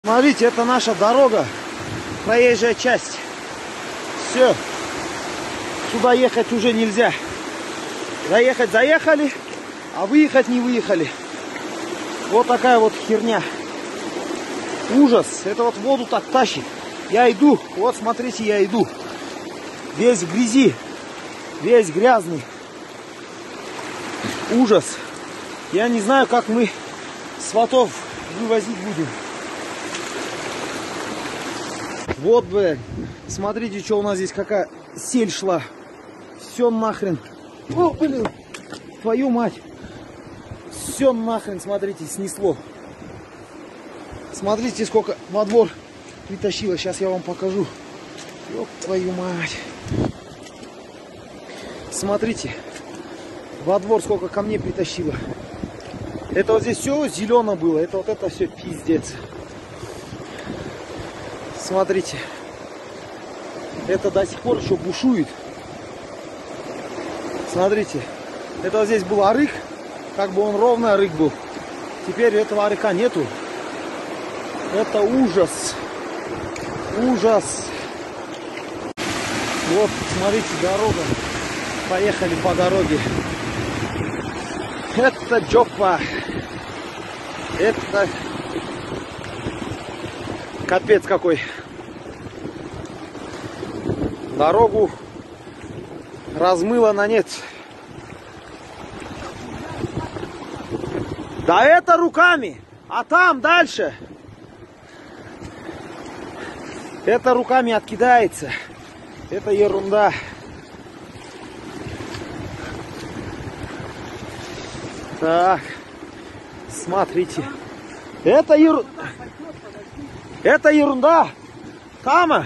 Смотрите, это наша дорога, проезжая часть. Все, сюда ехать уже нельзя. Заехать заехали, а выехать не выехали. Вот такая вот херня. Ужас. Это вот воду так тащит. Я иду, вот смотрите, я иду. Весь в грязи, весь грязный. Ужас. Я не знаю, как мы сватов вывозить будем. Вот, блядь, смотрите, что у нас здесь, какая сель шла. Все нахрен. О, блин, твою мать. Все нахрен, смотрите, снесло. Смотрите, сколько во двор притащило. Сейчас я вам покажу. Ёб твою мать. Смотрите, во двор сколько камней притащило. Это вот здесь все зелено было. Это вот это все пиздец. Смотрите, это до сих пор еще бушует. Смотрите, это вот здесь был арык, как бы он ровный арык был. Теперь этого арыка нету. Это ужас. Ужас. Вот, смотрите, дорога. Поехали по дороге. Это жопа. Это капец какой. Дорогу размыло на нет. Да это руками. А там дальше. Это руками откидается. Это ерунда. Так. Смотрите. Это ерунда. Кама.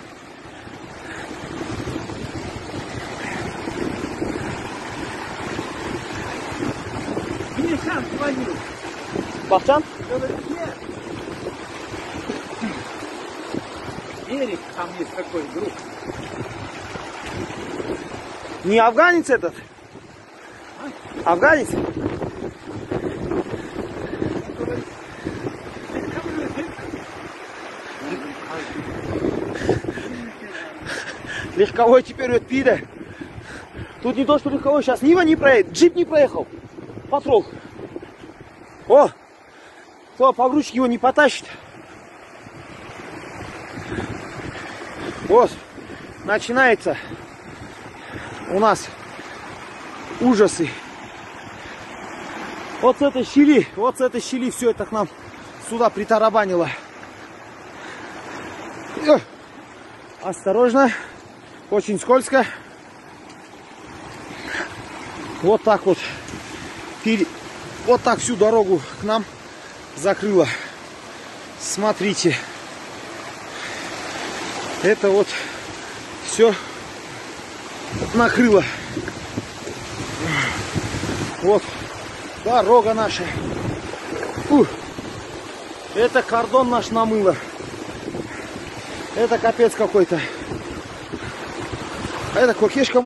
Бахчан звонил. Бахчан? Говорит, нет. Берег, там есть такой друг. Не афганец этот? Афганец? Легковой теперь вот пида. Тут не то, что легковой, сейчас Нива не проедет, джип не проехал. Патрол. О! Кто погрузчик его не потащит. Вот. Начинается у нас ужасы. Вот с этой щели все это к нам сюда притарабанило. Осторожно. Очень скользко. Вот так вот. Вот так всю дорогу к нам закрыло. Смотрите. Это вот все накрыло. Вот дорога наша. Это кордон наш намыло. Это капец какой-то. А это кокешка.